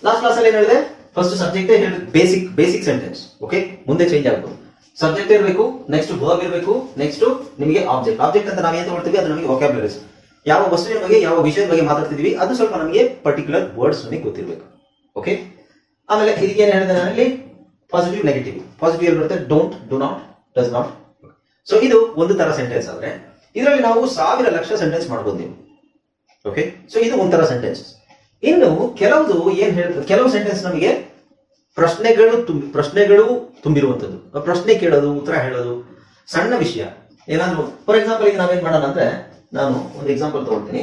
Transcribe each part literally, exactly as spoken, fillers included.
Last class ಅಲ್ಲಿ ಏನ್ ಹೇಳಿದೆ, ಫಸ್ಟ್ ಸಬ್ಜೆಕ್ಟ್ ಹೇಳಿದೆ, ಬೇಸಿಕ್ ಬೇಸಿಕ್ ಸೆಂಟೆನ್ಸ್. ಓಕೆ, ಮುಂದೆ ಚೇಂಜ್ ಆಗ್ಬೋದು. ಸಬ್ಜೆಕ್ಟ್ ಇರಬೇಕು, ನೆಕ್ಸ್ಟ್ ವರ್ಬ್ ಇರಬೇಕು, ನೆಕ್ಸ್ಟ್ ನಿಮಗೆ ಆಬ್ಜೆಕ್ಟ್. ಆಬ್ಜೆಕ್ಟ್ ಅಂತ ನಾವು ಏನ್ ತಗೊಳ್ತೀವಿ ಅದು ನಮಗೆ ವೊಕ್ಯಾಬ್ಯುಲರೀಸ್. ಯಾವ ವಸ್ತುವಿನ ಬಗ್ಗೆ ಯಾವ ವಿಷಯದ ಬಗ್ಗೆ ಮಾತಾಡ್ತಿದೀವಿ ಅದು ಸ್ವಲ್ಪ ನಮಗೆ ಪರ್ಟಿಕ್ಯುಲರ್ ವರ್ಡ್ಸ್ ನಮಗೆ ಗೊತ್ತಿರಬೇಕು. ಓಕೆ, ಆಮೇಲೆ ಇದಕ್ಕೆ ಏನ್ ಹೇಳಿದೆ ನಾನಲ್ಲಿ, ಪಾಸಿಟಿವ್ ನೆಗೆಟಿವ್. ಪಾಸಿಟಿವ್ ಎಲ್ಲಿ ಬರುತ್ತೆ, don't, do not, does not. So ಇದು ಒಂದು ತರ ಸೆಂಟೆನ್ಸ್ ಆದ್ರೆ ಇದರಲ್ಲಿ ನಾವು ಸಾವಿರ ಲಕ್ಷ ಸೆಂಟೆನ್ಸ್ ಮಾಡಬಹುದು ನೀವು. ಓಕೆ, ಸೊ ಇದು ಒಂಥರ ಸೆಂಟೆನ್ಸ್. ಇನ್ನು ಕೆಲವುದು ಏನ್ ಹೇಳ್ತಾರೆ, ಕೆಲವು ಸೆಂಟೆನ್ಸ್ ನಮಗೆ ಪ್ರಶ್ನೆಗಳು ತುಂಬಿ ಪ್ರಶ್ನೆಗಳು ತುಂಬಿರುವಂತದ್ದು. ಪ್ರಶ್ನೆ ಕೇಳೋದು, ಉತ್ತರ ಹೇಳೋದು, ಸಣ್ಣ ವಿಷಯ ಏನಾದ್ರು. ಫಾರ್ ಎಕ್ಸಾಂಪಲ್ ಈಗ ನಾವೇನ್ ಮಾಡೋಣ ಅಂದ್ರೆ, ನಾನು ಒಂದು ಎಕ್ಸಾಂಪಲ್ ತಗೊಳ್ತೀನಿ.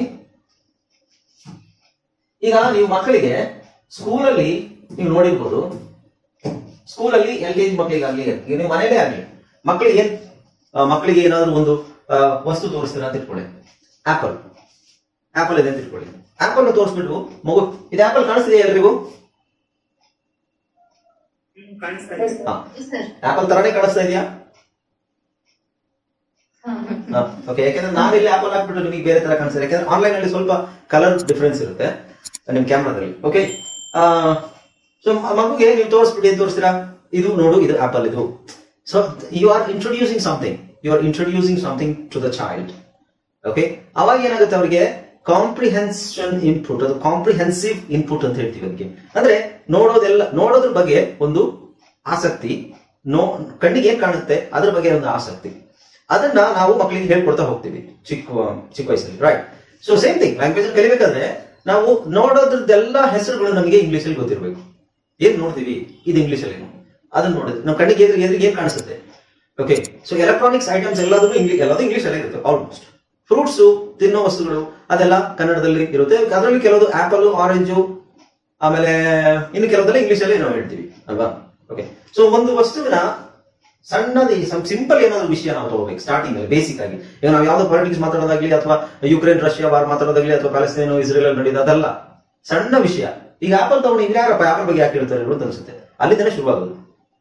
ಈಗ ನೀವು ಮಕ್ಕಳಿಗೆ ಸ್ಕೂಲಲ್ಲಿ ನೀವು ನೋಡಿರ್ಬೋದು, ಸ್ಕೂಲಲ್ಲಿ ಎಲ್ ಕೆ ಜಿ ಮಕ್ಕಳಿಗಾಗ್ಲಿ, ಈಗ ನೀವು ಮನೇಲೇ ಆಗ್ಲಿ, ಮಕ್ಕಳಿಗೆ ಏನ್ ಮಕ್ಕಳಿಗೆ ಏನಾದ್ರು ಒಂದು ವಸ್ತು ತೋರಿಸ್ತೀರಾ ಅಂತ ಇಟ್ಕೊಳ್ಳಿ. ಆಪಲ್ ಆಪಲ್ ಇದೆ ಅಂತ ಇಟ್ಕೊಳ್ಳಿ. ಆಪಲ್ ತೋರಿಸ್ಬಿಟ್ಟು ಮಗು ಇದು ಆಪಲ್ ಕಾಣಿಸ್ತಿದೆಯಾ ಎಲ್ರಿಗೂ? ಆಪಲ್ ತರಾನೇ ಕಾಣಿಸ್ತಾ ಇದೆಯಾ? ಓಕೆ, ಯಾಕಂದ್ರೆ ನಾವಿಲ್ಲಿ ಆಪಲ್ ಹಾಕ್ಬಿಟ್ಟು ನಿಮಗೆ ಬೇರೆ ತರ ಕಾಣಿಸ್ತದೆ. ಯಾಕಂದ್ರೆ ಆನ್ಲೈನ್ ಅಲ್ಲಿ ಸ್ವಲ್ಪ ಕಲರ್ ಡಿಫರೆನ್ಸ್ ಇರುತ್ತೆ ನಿಮ್ ಕ್ಯಾಮ್ರಾದಲ್ಲಿ. ಓಕೆ, ಸೊ ಮಗುಗೆ ನೀವು ತೋರಿಸ್ಬಿಟ್ಟು ಏನ್ ತೋರಿಸ್ತೀರಾ, ಇದು ನೋಡು ಇದು ಆಪಲ್ ಇದು. So you are introducing something, you are introducing something to the child. Okay, ಅವಾಗ ಏನಾಗುತ್ತೆ ಅವರಿಗೆ ಕಾಂಪ್ರಿಹೆನ್ಷನ್ ಇನ್ಪುಟ್, ಅದು ಕಾಂಪ್ರಿಹೆನ್ಸಿವ್ ಇನ್ಪುಟ್ ಅಂತ ಹೇಳ್ತೀವಿ ಅದಕ್ಕೆ. ಅಂದ್ರೆ ನೋಡೋದೆಲ್ಲ, ನೋಡೋದ್ರ ಬಗ್ಗೆ ಒಂದು ಆಸಕ್ತಿ, ನೋ ಕಣ್ಣಿಗೆ ಏನ್ ಕಾಣುತ್ತೆ ಅದ್ರ ಬಗ್ಗೆ ಒಂದು ಆಸಕ್ತಿ, ಅದನ್ನ ನಾವು ಮಕ್ಕಳಿಗೆ ಹೇಳ್ಕೊಡ್ತಾ ಹೋಗ್ತೀವಿ ಚಿಕ್ಕ ಚಿಕ್ಕ ವಯಸ್ಸಲ್ಲಿ. Right, so same thing language ಕಲಿಬೇಕಾದ್ರೆ ನಾವು ನೋಡೋದ್ರದ್ದೆಲ್ಲ ಹೆಸರುಗಳು ನಮಗೆ ಇಂಗ್ಲಿಷ್ ಅಲ್ಲಿ ಗೊತ್ತಿರಬೇಕು. ಏನ್ ನೋಡ್ತೀವಿ ಇದು ಇಂಗ್ಲಿಷ್ ಅಲ್ಲಿ, ಅದನ್ನ ನೋಡಿದ್ರೆ ನಮ್ಮ ಕಣ್ಣಿಗೆ ಎದುರಿಗೆ ಎದುರಿಗೆ ಏನ್ ಕಾಣಿಸುತ್ತೆ. ಓಕೆ, ಸೊ ಎಲೆಕ್ಟ್ರಾನಿಕ್ಸ್ ಐಟಮ್ಸ್ ಎಲ್ಲದೂ ಇಂಗ್ಲಿಷ್ ಎಲ್ಲದೂ ಇಂಗ್ಲಿಷ್ ಅಲ್ಲೇ ಇರುತ್ತೆ ಆಲ್ಮೋಸ್ಟ್. ಫ್ರೂಟ್ಸ್, ತಿನ್ನೋ ವಸ್ತುಗಳು ಅದೆಲ್ಲ ಕನ್ನಡದಲ್ಲಿ ಇರುತ್ತೆ. ಅದರಲ್ಲಿ ಕೆಲವು ಆಪಲ್, ಆರೆಂಜು, ಆಮೇಲೆ ಇನ್ನು ಕೆಲವದೆಲ್ಲ ಇಂಗ್ಲಿಷ್ ಅಲ್ಲಿ ನಾವು ಹೇಳ್ತೀವಿ ಅಲ್ವಾ. ಓಕೆ, ಸೊ ಒಂದು ವಸ್ತುವಿನ ಸಣ್ಣದಿ ಸಿಂಪಲ್ ಏನಾದ್ರು ವಿಷಯ ನಾವು ತಗೋಬೇಕು ಸ್ಟಾರ್ಟಿಂಗ್ ಅಲ್ಲಿ, ಬೇಸಿಕ್ ಆಗಿ. ಈಗ ನಾವು ಯಾವ್ದೋ ಪಾಲಿಟಿಕ್ಸ್ ಮಾತಾಡೋದಾಗ್ಲಿ, ಅಥವಾ ಯುಕ್ರೇನ್ ರಷ್ಯಾ ವಾರ್ ಮಾತಾಡೋದಾಗ್ಲಿ, ಅಥವಾ ಪ್ಯಾಲೆಸ್ತೈನ್ ಇಸ್ರೇಲ್ ಅಲ್ಲಿ ನಡೆಯೋದು, ಅದಲ್ಲ ಸಣ್ಣ ವಿಷಯ. ಈಗ ಆಪಲ್ ತಗೊಂಡು ಇನ್ಯಾರಪ್ಪ ಆಪಲ್ ಬಗ್ಗೆ ಯಾಕೆ ಹೇಳ್ತಾರೆ ಅಂತ ಅನ್ಸುತ್ತೆ, ಅಲ್ಲಿಂದನೇ ಶುರುವಾಗೋದು.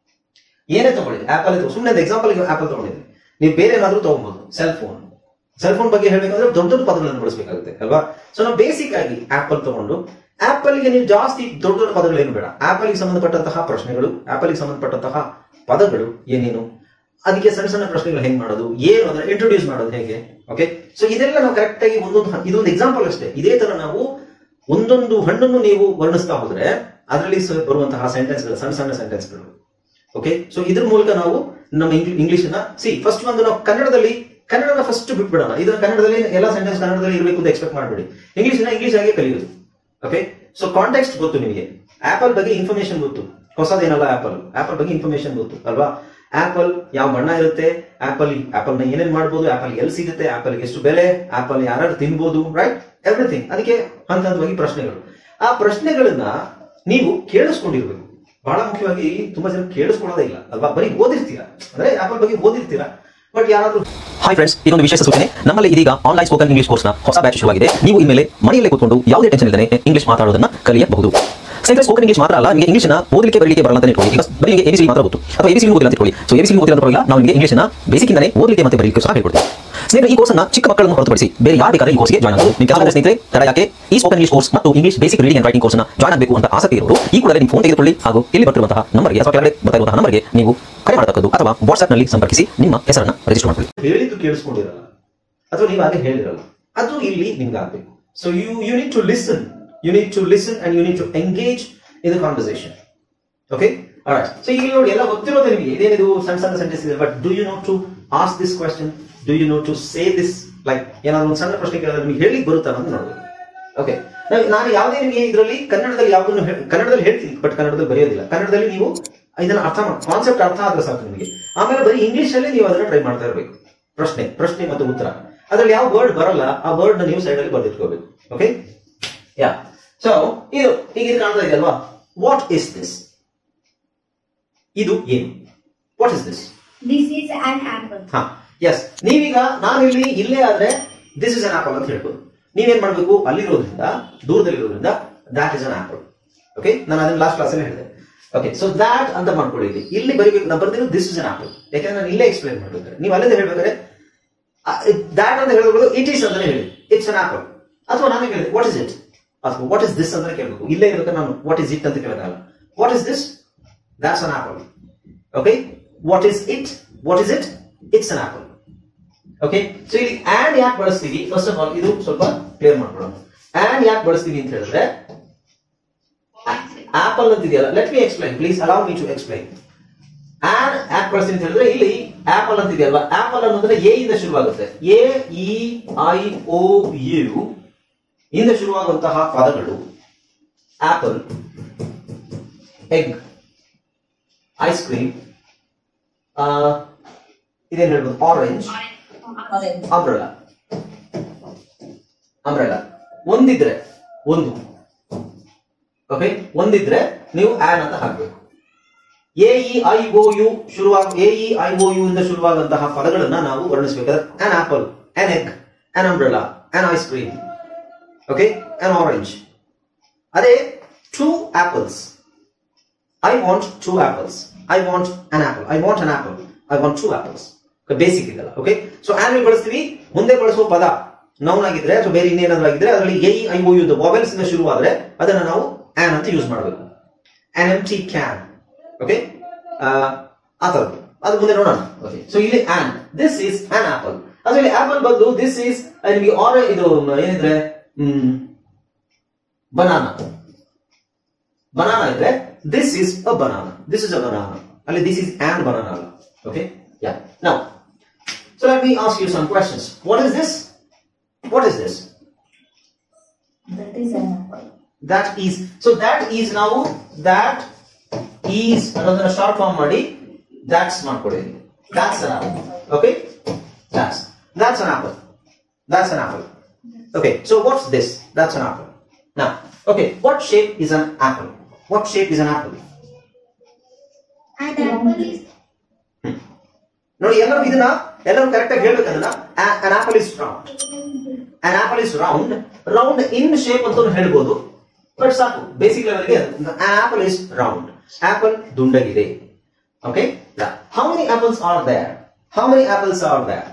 ಏನೇ ತಗೊಳ್ಳಿ, ಆಪಲ್ ಸುಮ್ಮನೆ ಎಕ್ಸಾಂಪಲ್ ಆಪಲ್ ತಗೊಂಡಿದ್ರಿ, ನೀವು ಬೇರೆ ಏನಾದ್ರು ತಗೊಬಹುದು. ಸೆಲ್ ಫೋನ್, ಸೆಲ್ ಫೋನ್ ಬಗ್ಗೆ ಹೇಳ್ಬೇಕಂದ್ರೆ ದೊಡ್ಡ ದೊಡ್ಡ ಪದಗಳನ್ನು ಬಳಸಬೇಕಾಗುತ್ತೆ ಅಲ್ವಾ. ಸೊ ನಾವು ಬೇಸಿಕ್ ಆಗಿ ಆಪಲ್ ತಗೊಂಡು, ಆಪಲ್ ಗೆ ನೀವು ಜಾಸ್ತಿ ದೊಡ್ಡ ದೊಡ್ಡ ಪದಗಳೇನು ಬೇಡ. ಆಪಲ್ ಗೆ ಸಂಬಂಧಪಟ್ಟಂತಹ ಪ್ರಶ್ನೆಗಳು, ಆಪಲ್ ಗೆ ಸಂಬಂಧಪಟ್ಟಂತಹ ಪದಗಳು ಏನೇನು, ಅದಕ್ಕೆ ಸಣ್ಣ ಸಣ್ಣ ಪ್ರಶ್ನೆಗಳು ಹೆಂಗ್ ಮಾಡೋದು, ಏನು ಅದನ್ನ ಇಂಟ್ರೊಡ್ಯೂಸ್ ಮಾಡೋದು ಹೇಗೆ. ಓಕೆ, ಸೊ ಇದೆಲ್ಲ ನಾವು ಕರೆಕ್ಟ್ ಆಗಿ ಒಂದೊಂದು, ಇದೊಂದು ಎಕ್ಸಾಂಪಲ್ ಅಷ್ಟೇ. ಇದೇ ತರ ನಾವು ಒಂದೊಂದು ಹಣ್ಣನ್ನು ನೀವು ವರ್ಣಿಸ್ತಾ ಹೋದ್ರೆ ಅದರಲ್ಲಿ ಬರುವಂತಹ ಸೆಂಟೆನ್ಸ್ ಗಳು, ಸಣ್ಣ ಸಣ್ಣ ಸೆಂಟೆನ್ಸ್ ಗಳು. ಓಕೆ, ಸೊ ಇದ್ರ ಮೂಲಕ ನಾವು ನಮ್ಮ ಇಂಗ್ಲಿಷ್ ನ ಸಿ ಫಸ್ಟ್ ಒಂದು ನಾವು ಕನ್ನಡದಲ್ಲಿ ಕನ್ನಡನ ಫಸ್ಟ್ ಬಿಟ್ಬಿಡೋಣ. ಇದನ್ನ ಕನ್ನಡದಲ್ಲಿ ಎಲ್ಲ ಸೆಂಟೆನ್ಸ್ ಕನ್ನಡದಲ್ಲಿ ಇರಬೇಕು ಅಂತ ಎಕ್ಸ್ಪೆಕ್ಟ್ ಮಾಡಬೇಡಿ. ಇಂಗ್ಲಿಷ್ ನ ಇಂಗ್ಲಿಷ್ ಆಗಿ ಕಲಿಯೋದು. ಓಕೆ, ಸೊ ಕಾಂಟೆಕ್ಸ್ಟ್ ಗೊತ್ತು ನಿಮಗೆ, ಆಪಲ್ ಬಗ್ಗೆ ಇನ್ಫಾರ್ಮೇಶನ್ ಗೊತ್ತು, ಹೊಸದೇನಲ್ಲ ಆಪಲ್, ಆಪಲ್ ಬಗ್ಗೆ ಇನ್ಫಾರ್ಮೇಶನ್ ಗೊತ್ತು ಅಲ್ವಾ. ಆಪಲ್ ಯಾವ ಬಣ್ಣ ಇರುತ್ತೆ, ಆಪಲ್ ಆಪಲ್ ನ ಏನೇನ್ ಮಾಡಬಹುದು, ಆಪಲ್ ಎಲ್ಲಿ ಸಿಗುತ್ತೆ, ಆಪಲ್ ಎಷ್ಟು ಬೆಲೆ, ಆಪಲ್ ಯಾರು ತಿನ್ಬಹುದು, ರೈಟ್, ಎವ್ರಿಥಿಂಗ್. ಅದಕ್ಕೆ ಹಂತ ಹಂತವಾಗಿ ಪ್ರಶ್ನೆಗಳು. ಆ ಪ್ರಶ್ನೆಗಳನ್ನ ನೀವು ಕೇಳಿಸ್ಕೊಂಡಿರ್ಬೇಕು. ಬಹಳ ಮುಖ್ಯವಾಗಿ ತುಂಬಾ ಜನ ಕೇಳಿಸ್ಕೊಳ್ಳೋದೇ ಇಲ್ಲ ಅಲ್ವಾ, ಬರೀ ಓದಿರ್ತೀರಾ, ಅಂದ್ರೆ ಆಪಲ್ ಬಗ್ಗೆ ಓದಿರ್ತೀರಾ, ಬಟ್ ಯಾರಾದ್ರೂ. ಹಾಯ್ ಫ್ರೆಂಡ್ಸ್, ಇದೊಂದು ವಿಶೇಷ ಸೂಚನೆ. ನಮ್ಮಲ್ಲಿ ಇದೀಗ ಆನ್ಲೈನ್ ಸ್ಪೋಕನ್ ಇಂಗ್ಲಿಷ್ ಕೋರ್ಸ್ನ ಹೊಸ ಬ್ಯಾಚ್ ಶುರುವಾಗಿದೆ. ನೀವು ಇನ್ಮೇಲೆ ಮನೆಯಲ್ಲೇ ಕೂತ್ಕೊಂಡು ಯಾವುದೇ ಟೆನ್ಷನ್ ಇಲ್ಲದೆ ಇಂಗ್ಲಿಷ್ ಮಾತಾಡೋದನ್ನ ಕಲಿಯಬಹುದು. ಸ್ನೇಹಿತರೆ, ಸ್ಪೋಕನ್ ಇಂಗ್ಲಿಷ್ ಮಾತ್ರ ಅಲ್ಲ, ನಿಮಗೆ ಇಂಗ್ಲಿಷ್ನ ಓದಲಿಕ್ಕೆ ಬರಲಿಕ್ಕೆ ಬರಲ್ಲ ಅಂತ ಇಟ್ಕೊಳ್ಳಿ. ಈಗ ಬರೀ ನಿಮಗೆ ಎಬಿಸಿ ಮಾತ್ರ ಗೊತ್ತು, ಅಥವಾ ಎಬಿಸಿ ಓದಿಲ್ಲ ಅಂತ ಇಟ್ಕೊಳ್ಳಿ. ಸೊ ಎಬಿಸಿ ಓದಿಲ್ಲ ಅಂತ ಪರವಾಗಿಲ್ಲ, ನಾವು ನಿಮಗೆ ಇಂಗ್ಲಿಷ್ನ ಬೇಸಿಕ್ ಇಂದಾನೆ ಓದಲಿಕ್ಕೆ ಮತ್ತೆ ಬರಲಿಕ್ಕೆ ಸಹ ಹೇಳ್ಕೊಡ್ತೀವಿ. ಸ್ನೇಹಿತರೆ, ಈ ಕೋರ್ಸ್ ಅನ್ನ ಚಿಕ್ಕ ಮಕ್ಕಳನ್ನು ಹೊರತುಪಡಿಸಿ ಬೇರೆ ಯಾರು ಬೇಕಾದ್ರೆ ಈ ಕೋರ್ಸ್ಗೆ ಜಾಯ್ನ್ ಆಗಬಹುದು. ನಿಮ್ಮ ಕೆಲವು ಸ್ನೇಹಿತರೆ ತಡ ಯಾಕೆ ಈ ಸ್ಪೋಕನ್ ಇಂಗ್ಲಿಷ್ ಕೋರ್ಸ್ ಮತ್ತು English basic reading and writing ಕೋರ್ಸ್ನ ಜಾಯ್ನ್ ಆಗಬೇಕು ಅಂತ ಆಸಕ್ತಿ ಇರೋರು ಈ ಕೂಡಲೇ ನಿಮ್ಮ ಫೋನ್ ತೆಗೆದುಕೊಳ್ಳಿ ಹಾಗೂ ಇಲ್ಲಿ ಬರ್ತಿರುವಂತಹ ನಂಬರ್ಗೆ ಅಥವಾ ಕೆಳಗಡೆ ಬರ್ತಾ ಇರುವಂತಹ ನಂಬರ್ಗೆ ನೀವು ಕರೆ ಮಾಡತಕ್ಕದ್ದು ಅಥವಾ ವಾಟ್ಸ್ಆಪ್ ನಲ್ಲಿ ಸಂಪರ್ಕಿಸಿ ನಿಮ್ಮ ಹೆಸರನ್ನ ರಿಜಿಸ್ಟರ್ ಮಾಡ್ಕೊಳ್ಳಿ. ಹೇಳಿದ್ದು ಕೇಳಿಸ್ಕೊಂಡಿರಲ್ಲ ಅಥವಾ ನೀವು ಹಾಗೆ ಹೇಳಿರಲ್ಲ, ಅದು ಇಲ್ಲಿ ನಿಮ್ಗೆ ಆಗ್ಬೇಕು. So you you need to listen, you need to listen and you need to engage in the conversation. Okay, alright. So ಈಗ ನೋಡಿ ಎಲ್ಲ ಗೊತ್ತಿರೋದು ನಿಮಗೆ, ಇದೇನಿದು ಸಣ್ಣ ಸಣ್ಣ ಸೆಂಟೆನ್ಸ್ ಇದೆ, but do you know to ask this question, do you know to say this, like ಏನಾದ್ರು ಒಂದು ಸಣ್ಣ ಪ್ರಶ್ನೆ ಕೇಳಿದ್ರೆ ನಿಮಗೆ ಹೇಳಿಕ್ ಬರುತ್ತಾ ಅಂತ ನೋಡ್ಬೇಕು. ಓಕೆ, ನಾನು ಯಾವುದೇ ನಿಮಗೆ ಇದರಲ್ಲಿ ಕನ್ನಡದಲ್ಲಿ ಯಾವುದನ್ನು ಕನ್ನಡದಲ್ಲಿ ಹೇಳ್ತೀನಿ, ಬಟ್ ಕನ್ನಡದಲ್ಲಿ ಬರೆಯೋದಿಲ್ಲ. ಕನ್ನಡದಲ್ಲಿ ನೀವು ಇದನ್ನ ಅರ್ಥ ಮಾಡಿ, ಕಾನ್ಸೆಪ್ಟ್ ಅರ್ಥ ಆದ್ರೆ ಸಾಕು ನಿಮಗೆ. ಆಮೇಲೆ ಬರೀ ಇಂಗ್ಲಿಷ್ ಅಲ್ಲಿ ನೀವು ಅದನ್ನ ಟ್ರೈ ಮಾಡ್ತಾ ಇರಬೇಕು. ಪ್ರಶ್ನೆ ಪ್ರಶ್ನೆ ಮತ್ತು ಉತ್ತರ, ಅದ್ರಲ್ಲಿ ಯಾವ ವರ್ಡ್ ಬರಲ್ಲ ಆ ವರ್ಡ್ ನ ನೀವು ಸೈಡ್ ಅಲ್ಲಿ ಬರ್ದಿಟ್ಕೋಬೇಕು. ಓಕೆ, ಯಾ. ಸೊ ಇದು ಈಗ ಕಾಣ್ತಾ ಇದೆ ಅಲ್ವಾ, ವಾಟ್ ಇಸ್ ದಿಸ್, ಇದು ಏನು, what is this, this is an apple. ಹಾ, ಎಸ್. ನೀವೀಗ ನಾನಿಲ್ಲಿ ಇಲ್ಲೇ ಆದ್ರೆ ದಿಸ್ ಇಸ್ ಅನ್ ಆಪಲ್ ಅಂತ ಹೇಳ್ಬೋದು. ನೀವೇನ್ ಮಾಡ್ಬೇಕು, ಅಲ್ಲಿರೋದ್ರಿಂದ ದೂರದಲ್ಲಿರೋದ್ರಿಂದ that is an apple. Okay, ನಾನು ಅದನ್ನ ಲಾಸ್ಟ್ ಕ್ಲಾಸ್ ಅಲ್ಲಿ ಹೇಳಿದೆ. ಓಕೆ, ಸೊ ದಾಟ್ ಅಂತ ಮಾಡ್ಕೊಳ್ಳಿ. ಇಲ್ಲಿ ಇಲ್ಲಿ ಬರೀಬೇಕು, ನಾನು ಬರ್ದಿರೋ ದಿಸ್ ಇಸ್ ಅನ್ ಆಪಲ್, ಯಾಕಂದ್ರೆ ನಾನು ಇಲ್ಲೇ ಎಕ್ಸ್ಪ್ಲೈನ್ ಮಾಡ್ಬೇಕಾದ್ರೆ ನೀವು ಅಲ್ಲಿಂದ ಹೇಳ್ಬೇಕಾದ್ರೆ ದಾಟ್ ಅಂತ ಹೇಳಿದ್ರು ಇಟ್ ಈಸ್ ಅಂತಾನೆ ಹೇಳಿ, ಇಟ್ಸ್ ಅನ್ ಆಪಲ್. ಅಥವಾ ನಾನು ಹೇಳಿದೆ ವಾಟ್ ಇಸ್ ಇಟ್, ಅಥವಾ ವಾಟ್ ಇಸ್ ದಿಸ್ ಅಂತ ಕೇಳಬೇಕು. ಇಲ್ಲೇ ಇರುತ್ತೆ ನಾನು ವಾಟ್ ಇಸ್ ಇಟ್ ಅಂತ ಕೇಳೋದಲ್ಲ. What is this? That's an apple. Okay, what is it? What is it? It's an apple. Okay, so ಇಲ್ಲಿ ಆಂಡ್ ಯಾಕೆ ಬಳಸ್ತೀವಿ? ಫಸ್ಟ್ ಆಫ್ ಆಲ್ ಇದು ಸ್ವಲ್ಪ ಕ್ಲಿಯರ್ ಮಾಡ್ಕೊಳ್ಳೋಣ. ಆಂಡ್ ಯಾಕೆ ಬಳಸ್ತೀವಿ ಅಂತ ಹೇಳಿದ್ರೆ ಆಪಲ್ ಅಂತಿದೆಯಲ್ಲ, let me explain please, allow me to explain. An ಯಾಕೆ ಬಳಸ್ತೀನಿ ಅಂತ ಹೇಳಿದ್ರೆ ಇಲ್ಲಿ ಆಪಲ್ ಅಂತಿದೆಯಲ್ವಾ, ಆಪಲ್ ಅನ್ನೋದ್ರೆ ಎ ಇಂದ ಶುರುವಾಗುತ್ತೆ. A E I O U ಇಂದ ಶುರುವಾಗುವಂತಹ ಪದಗಳು ಆಪಲ್, ಎಗ್, ಐಸ್ ಕ್ರೀಮ್, ಇದೇನು ಹೇಳ್ಬೋದು, ಆರೆಂಜ್, ಅಂಬ್ರೆಲಾ. ಅಂಬ್ರೆಲಾ ಒಂದಿದ್ರೆ ಒಂದು, ಓಕೆ, ಒಂದಿದ್ರೆ ನೀವು ಆನ್ ಅಂತ ಹಾಕಬೇಕು. A E I O U ಶುರುವಾಗ A E I O U ಇಂದ ಶುರುವಾದಂತಹ ಪದಗಳನ್ನ ನಾವು ವರ್ಣಿಸಬೇಕಾದ್ರೆ an apple, an egg, an umbrella, an ice cream, okay, an orange. ಅದೇ two apples, I want two apples, I want an apple, I want an apple, I want two apples. Basic ಇದೆಲ್ಲ. Okay, so an ಬಳಸ್ತೀವಿ. ಮುಂದೆ ಬಳಸುವ ಪದ noun ಆಗಿದ್ರೆ ಅಥವಾ ಬೇರೆ ಇನ್ನೇನಾದ್ರೂ ಆಗಿದ್ರೆ ಅದರಲ್ಲಿ A E I O U vowels ಇಂದ ಶುರುವಾದ್ರೆ ಅದನ್ನ ನಾವು ಆನ್ ಅಂತ ಯೂಸ್ ಮಾಡಬೇಕು. ಆನ್ ಎಂಪ್ಟಿ ಕ್ಯಾನ್, ಓಕೆ, ಆ ತರದ್ದು ಅದು ಮುಂದೆ ನೋಡೋಣ. ಓಕೆ, ಸೊ ಇಲ್ಲಿ an, this is an apple. ಅದರಲ್ಲಿ ಆಪಲ್ ಬದಲು ದಿಸ್ ಈಸ್ ನಿಮಗೆ ಆರ್ ಇದು ಏನಿದ್ರೆ ಬನಾನಾ. ಬನಾನಾ ಇದ್ರೆ this is a banana, this is a banana. ಅಲ್ಲಿ ದಿಸ್ ಈಸ್ ಆನ್ ಬನಾನಾ ಅಲ್ಲ. Okay, yeah. Now so let me ask you some questions. What is this? What is this? That is an apple. That is, so that is now, that is another short form ಮಾಡಿ that's ಮಾಡ್ಕೊಡಿ. That's an apple. Okay, that's that's an apple. That's an apple. Okay, so what's this? That's an apple. Now, okay, what shape is an apple? What shape is an apple? An apple is ನೋಡಿ, ಎಲ್ಲರೂ ಇದನ್ನ ಎಲ್ಲರೂ correct ಆಗಿ ಹೇಳ್ಬೇಕಂದ್ರೆ an apple is round. An apple is round. Round in shape ಅಂತ ಹೇಳ್ಬೋದು, but ಸಾಕು basic ಲೆವೆಲ್ಗೆ. an apple is round. Apple ದುಂಡಗಿದೆ. Okay, yeah. How many apples are there? How many apples are there?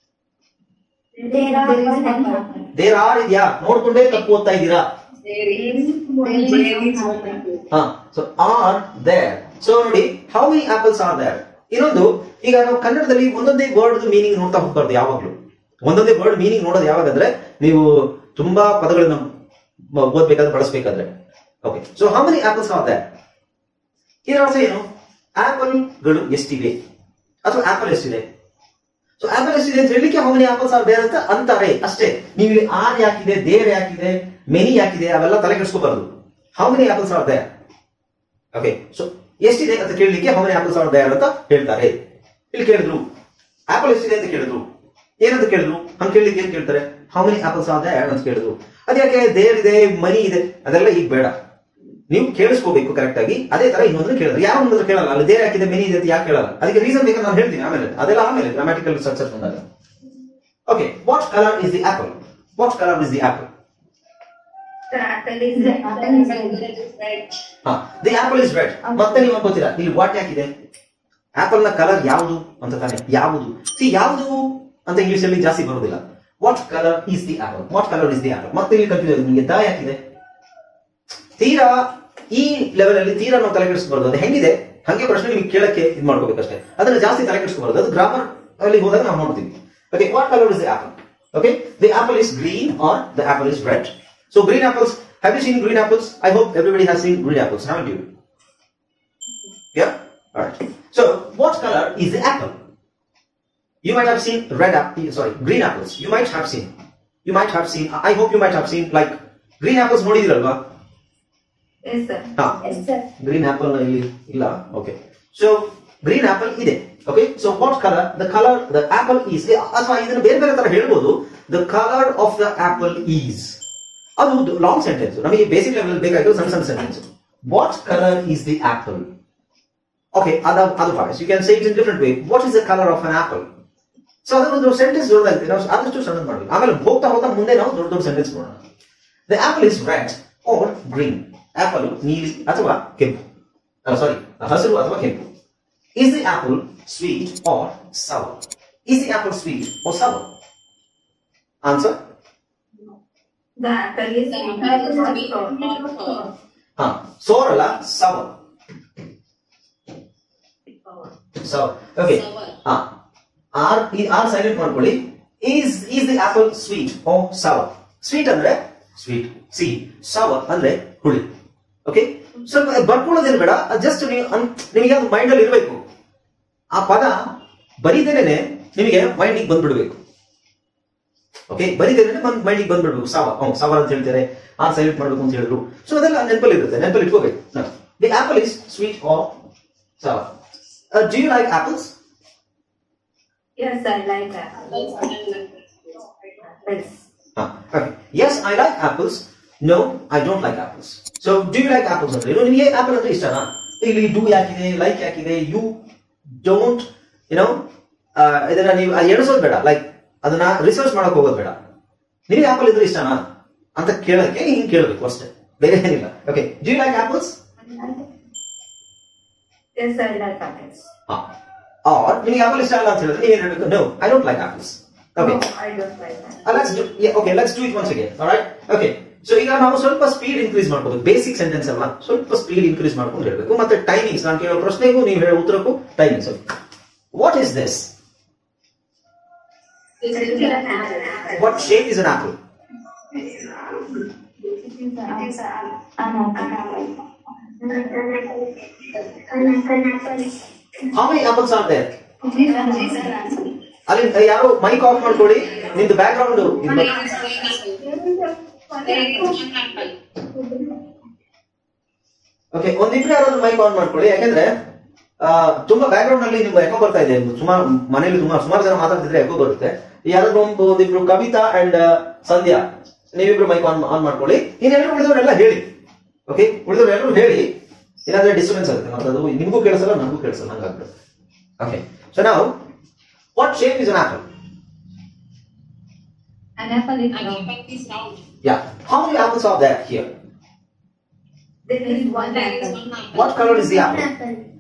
there are one apple. There are ಇದೆಯಾ? ನೋಡ್ಕೊಂಡೇ ತಪ್ಪು ಓದ್ತಾ ಇದ್ದೀರಾ? There is one apple. ಹಾ, so are there. So ನೋಡಿ, how many apples are there? ಇನ್ನೊಂದು, ಈಗ ನಾವು ಕನ್ನಡದಲ್ಲಿ ಒಂದೊಂದೇ ವರ್ಡ್ ಮೀನಿಂಗ್ ನೋಡ್ತಾ ಹೋಗ್ಬಾರ್ದು ಯಾವಾಗ್ಲೂ. ಒಂದೊಂದೇ ವರ್ಡ್ ಮೀನಿಂಗ್ ನೋಡೋದು ಯಾವಾಗಂದ್ರೆ ನೀವು ತುಂಬಾ ಪದಗಳನ್ನ ಓದ್ಬೇಕಾದ್ರೆ ಬಳಸಬೇಕಾದ್ರೆ. Okay, so how many apples are there? ಇದರ ಅರ್ಥ ಏನು? ಆಪಲ್ ಗಳು ಎಷ್ಟಿವೆ ಅಥವಾ ಆಪಲ್ ಎಷ್ಟಿದೆ. ಸೊ ಆಪಲ್ ಎಷ್ಟಿದೆ ಅಂತ ಹೇಳಲಿಕ್ಕೆ how many apples are there ಅಂತ ಅಂತಾರೆ ಅಷ್ಟೇ. ನೀವು ಇಲ್ಲಿ ಆರ್ ಯಾಕಿದೆ, ದೇರ್ ಯಾಕಿದೆ, ಮೆನಿ ಯಾಕಿದೆ ಅವೆಲ್ಲ ತಲೆ ಕೆಡಿಸ್ಕೋಬಾರ್ದು. How many apples are there. Okay, so ಎಷ್ಟಿದೆ ಅಂತ ಕೇಳಲಿಕ್ಕೆ how many apples are there ಅಂತ ಹೇಳ್ತಾರೆ. ಇಲ್ಲಿ ಕೇಳಿದ್ರು ಆಪಲ್ ಎಷ್ಟಿದೆ ಅಂತ ಕೇಳಿದ್ರು, ಏನಂತ ಕೇಳಿದ್ರು, ಹಂಗೆ ಕೇಳಲಿಕ್ಕೆ ಏನ್ ಕೇಳ್ತಾರೆ? How many apples are there ಅಂತ ಕೇಳಿದ್ರು. ಅದ್ಯಾಕೆ ದೇರ್ ಇದೆ, ಮನಿ ಇದೆ, ಅದೆಲ್ಲ ಈಗ ಬೇಡ. ನೀವು ಕೇಳಿಸ್ಕೋಬೇಕು ಕರೆಕ್ಟ್ ಆಗಿ. ಅದೇ ತರ ಇನ್ನೊಂದು ಕೇಳಿದ್ರೆ ಯಾರು ಒಂದೊಂದು ಕೇಳಲ್ಲ, ಅಲ್ಲಿ ದೇರ್ ಹಾಕಿದೆ ಮೆನಿ ಇದೆ ಅಂತ ಯಾಕೆ ಕೇಳಲ್ಲ? ಅದಕ್ಕೆ ರೀಸನ್ ಬೇಕಾದ್ರೆ ನಾನು ಹೇಳ್ತೀನಿ ಆಮೇಲೆ, ಅದೆಲ್ಲ ಆಮೇಲೆ ಗ್ರಾಮ್ಯಾಟಿಕಲ್ ಸ್ಟ್ರಕ್ಚರ್ ಬಂದಾಗ. Okay, what colour is the apple? What colour is the apple? The apple is the apple is red. ಹಾ, ದಿ ಆಪಲ್ ಇಸ್ ರೆಡ್. ಮತ್ತೆ ನೀವು ಅನ್ಕೋತೀರಾ ಇಲ್ಲಿ ವಾಟ್ ಯಾಕಿದೆ? ಆಪಲ್ ನ ಕಲರ್ ಯಾವುದು ಅಂತ ತಾನೆ. ಯಾವುದು, ಸಿ ಯಾವುದು ಅಂತ ಇಂಗ್ಲಿಷ್ ಅಲ್ಲಿ ಜಾಸ್ತಿ ಬರೋದಿಲ್ಲ. What colour is the apple? What colour is the apple? ಮತ್ತೆ ಇಲ್ಲಿ ಕನ್ಫ್ಯೂಸ್ ಆಗಿದೆ ನಿಮಗೆ. ದ ಯಾಕಿದೆ? ತೀರಾ ಈ ಲೆವೆಲ್ ಅಲ್ಲಿ ತೀರಾ ನಾವು ತಲೆ ಕೆಡಿಸ್ಬಾರ್ದು. ಅದು ಹೆಂಗಿದೆ ಹಂಗೆ ಪ್ರಶ್ನೆ ನಿಮಗೆ ಕೇಳಕ್ಕೆ ಇದು ಮಾಡ್ಕೋಬೇಕಷ್ಟೇ. ಅದನ್ನ ಜಾಸ್ತಿ ತಲೆ ಕೆಡಿಸ್ಕೋಬಾರ್ದು. ಅದು ಗ್ರಾಮರ್ ಅಲ್ಲಿ ಹೋದಾಗ ನಾವು ನೋಡ್ತೀವಿ. Okay, what colour is the apple? Okay, the apple is green or the apple is red. So green apples, have you seen green apples? I hope everybody has seen green apples, haven't you? Yeah? Alright. So what color is the apple? You might have seen red apple, sorry, green apples. You might have seen. You might have seen, I hope you might have seen like green apples nodidiralva? Yes sir. Ha. Yes sir. Green apple illi illa. Okay. So green apple ide. Okay. So what color? The color the apple is. Athwa idannu bere bere ತರ ಹೇಳಬಹುದು. The color of the apple is. ಅದು long sentence. ನಮಗೆ basic level ಬೇಕಾಗಿರೋ ಸಣ್ಣ ಸಣ್ಣ sentence. What colour is the apple? Okay, ಅದು ಅದು you can say it in different way. What is the colour of an apple? So ಅದೊಂದು sentence ದೊಡ್ಡದಾಗುತ್ತೆ. ನಾವು ಆದಷ್ಟು ಸಣ್ಣದು ಮಾಡಬೇಕು. ಆಮೇಲೆ ಹೋಗ್ತಾ ಹೋಗ್ತಾ ಮುಂದೆ ನಾವು ದೊಡ್ಡ ದೊಡ್ಡ ಸೆಂಟೆನ್ಸ್ ಮಾಡೋಣ. The apple is red or green. Apple ನೀಲಿ ಅಥವಾ ಕೆಂಪು, ಸಾರಿ ಹಸಿರು ಅಥವಾ ಕೆಂಪು. Is the apple sweet or sour? Is the apple sweet or sour? Answer The apple is sweet or sour. ಹಾ ಸೋರ್ ಅಲ್ಲ ಸವರ್ ಸವರ್ ಓಕೆ ಹಾ R ಈ ಆರ್ ಸೈಲೆಂಟ್ ಮಾಡ್ಕೊಳ್ಳಿ is is the apple sweet or sour sweet ಅಂದ್ರೆ sweet ಸಿ sour ಅಂದ್ರೆ ಹುಳಿ okay ಸ್ವಲ್ಪ ಬರ್ಕೊಳ್ಳೋದೇನು ಬೇಡ ಜಸ್ಟ್ ನೀವು ನಿಮಗೆ ಅದು ಮೈಂಡ್ ಅಲ್ಲಿ ಇರಬೇಕು ಆ ಪದ ಬರೀದೇನೆ ನಿಮಗೆ ಮೈಂಡಿಗೆ ಬಂದ್ಬಿಡ್ಬೇಕು ಓಕೆ ಬರೀದೇನೆ ಬಂದ್ ಮೈಂಡಿಗೆ ಬಂದ್ಬಿಡ್ಬೇಕು ಸಾವ ಹ್ಞೂ ಸಾವರ್ ಅಂತ ಹೇಳ್ತಾರೆ ಆರ್ ಸೈಲೆಂಟ್ ಮಾಡ್ಬೇಕು ಅಂತ ಹೇಳಿದ್ರು ಸೊ ಅದೆಲ್ಲ ನೆನಪಲ್ಲಿ ಇರುತ್ತೆ ನೆನಪಲ್ಲಿ ಇಟ್ಕೋಬೇಕು the apple is sweet or sour do you like apples Yes, I like apples. Apples. Ah, okay. Yes, I like apples. No, I don't like apples. So, do you like apples? ಅಂದ್ರೆ ನಿಮಗೆ apple ಅಂದ್ರೆ ಇಷ್ಟನಾ ಇಲ್ಲಿ do ಯಾಕಿದೆ like ಯಾಕಿದೆ you don't you know ಇದನ್ನ ನೀವು ಎಣಿಸೋದು ಬೇಡ ಲೈಕ್ ಅದನ್ನ ರಿಸರ್ಚ್ ಮಾಡಕ್ ಹೋಗೋದು ಬೇಡ ನಿಮಗೆ ಆಪಲ್ ಇದ್ರೆ ಇಷ್ಟನಾ ಅಂತ ಕೇಳಕ್ಕೆ ಹಿಂಗ್ ಕೇಳಬೇಕು ಅಷ್ಟೇ ಬೇರೆ ಏನಿಲ್ಲ okay do you like apples Yes, I like apples. or ನಿಮಗೆ ಆಪಲ್ ಇಷ್ಟ ಅಲ್ಲ ಅಂತ ಹೇಳಿದ್ರೆ ನೀವು ಏನು ಹೇಳಬೇಕು no I don't like apples okay No, I don't like that. Uh, let's do yeah okay let's do it once again all right okay so ಈಗ ನಾವು ಸ್ವಲ್ಪ ಸ್ಪೀಡ್ ಇನ್ಕ್ರೀಸ್ ಮಾಡ್ಕೋಬೇಕು ಬೇಸಿಕ್ ಸೆಂಟೆನ್ಸ್ ಅಲ್ಲ ಸ್ವಲ್ಪ ಸ್ಪೀಡ್ ಇನ್ಕ್ರೀಸ್ ಮಾಡ್ಕೊಂಡು ಹೇಳಬೇಕು ಮತ್ತೆ timings ನಾನು ಕೇಳೋ ಪ್ರಶ್ನೆಗೂ ನೀವು ಹೇಳೋ ಉತ್ತರಕ್ಕೂ timings what is this what shape is an apple how many apples are there ಅಲ್ಲಿ ಯಾರು ಮೈಕ್ ಆಫ್ ಮಾಡ್ಕೊಳ್ಳಿ ನಿಮ್ದು ಬ್ಯಾಕ್ ಗ್ರೌಂಡ್ ಓಕೆ ಒಂದಿಬ್ರು ಯಾರಾದ್ರೂ ಮೈಕ್ ಆನ್ ಮಾಡ್ಕೊಳ್ಳಿ ಯಾಕಂದ್ರೆ ತುಂಬಾ ಬ್ಯಾಕ್ ಗ್ರೌಂಡ್ ನಲ್ಲಿ ನಿಮ್ಗೆ ಎಕೋ ಬರ್ತಾ ಇದೆ ಸುಮಾರು ಮನೇಲಿ ತುಂಬಾ ಸುಮಾರು ಜನ ಮಾತಾಡ್ತಿದ್ರೆ ಎಕೋ ಬರುತ್ತೆ ಯಾರಾದ್ರೂ ಒಂದು ಒಂದಿಬ್ರು ಕವಿತಾ ಅಂಡ್ ಸಂಧ್ಯಾ ನೀವಿಬ್ರು ಮೈಕ್ ಆನ್ ಆನ್ ಮಾಡ್ಕೊಳ್ಳಿ ಇನ್ನೆಲ್ಲರೂ ಉಳಿದವರೆಲ್ಲ ಹೇಳಿ ಓಕೆ ಉಳಿದವರೆಲ್ಲರೂ ಹೇಳಿ ಏನಾದ್ರೆ ಡಿಸ್ಟರ್ಬೆನ್ಸ್ ಆಗುತ್ತೆ ಮತ್ತೆ ಅದು ನಿಮಗೂ ಕೇಳಿಸಲ್ಲ ನನಗೂ ಕೇಳಿಸಲ್ಲ ಹಂಗಾಗ್ಬಿಡುತ್ತೆ ಓಕೆ ಸೊ ನಾವು what shape is an apple An apple is round. round. yeah how many apples are there here There is one There is apple. one apple. what color is the apple